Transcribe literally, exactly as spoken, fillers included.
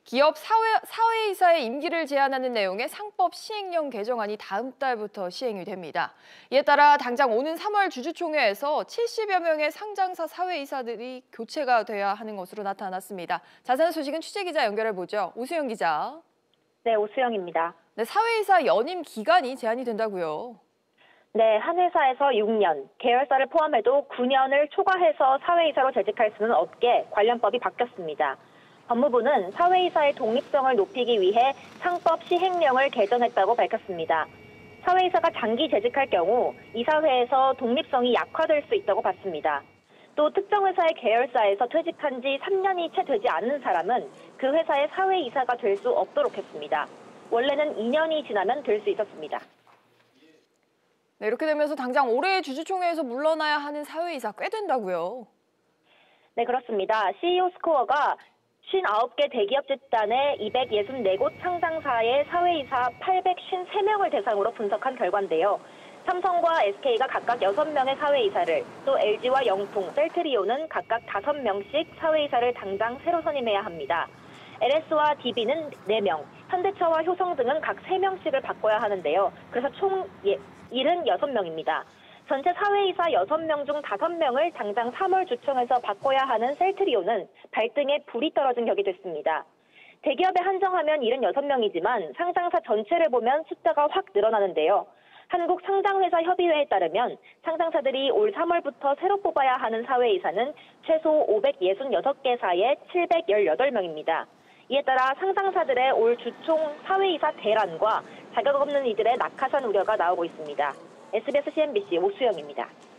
기업 사회, 사회이사의 임기를 제한하는 내용의 상법 시행령 개정안이 다음 달부터 시행이 됩니다. 이에 따라 당장 오는 삼월 주주총회에서 칠십여 명의 상장사 사회이사들이 교체가 돼야 하는 것으로 나타났습니다. 자세한 소식은 취재기자 연결해보죠. 오수영 기자. 네, 오수영입니다. 네, 사회이사 연임 기간이 제한이 된다고요. 네, 한 회사에서 육 년, 계열사를 포함해도 구 년을 초과해서 사회이사로 재직할 수는 없게 관련법이 바뀌었습니다. 법무부는 사회이사의 독립성을 높이기 위해 상법 시행령을 개정했다고 밝혔습니다. 사회이사가 장기 재직할 경우 이사회에서 독립성이 약화될 수 있다고 봤습니다. 또 특정 회사의 계열사에서 퇴직한 지 삼 년이 채 되지 않은 사람은 그 회사의 사회이사가 될 수 없도록 했습니다. 원래는 이 년이 지나면 될 수 있었습니다. 네, 이렇게 되면서 당장 올해 주주총회에서 물러나야 하는 사회이사 꽤 된다고요. 네, 그렇습니다. 씨이오 스코어가 오십구 개 대기업 집단의 이백육십사 곳 상장사의 사회이사 팔백오십삼 명을 대상으로 분석한 결과인데요. 삼성과 에스케이가 각각 여섯 명의 사회이사를, 또 엘지와 영풍, 셀트리온은 각각 다섯 명씩 사회이사를 당장 새로 선임해야 합니다. 엘에스와 디비는 네 명, 현대차와 효성 등은 각 세 명씩을 바꿔야 하는데요. 그래서 총 칠십육 명입니다. 전체 사회이사 여섯 명 중 다섯 명을 당장 삼월 주총에서 바꿔야 하는 셀트리온은 발등에 불이 떨어진 격이 됐습니다. 대기업에 한정하면 칠십육 명이지만 상장사 전체를 보면 숫자가 확 늘어나는데요. 한국상장회사협의회에 따르면 상장사들이 올 삼월부터 새로 뽑아야 하는 사회이사는 최소 오백육십육 개사에 칠백십팔 명입니다. 이에 따라 상장사들의 올 주총 사회이사 대란과 자격 없는 이들의 낙하산 우려가 나오고 있습니다. 에스비에스 씨엔비씨 오수영입니다.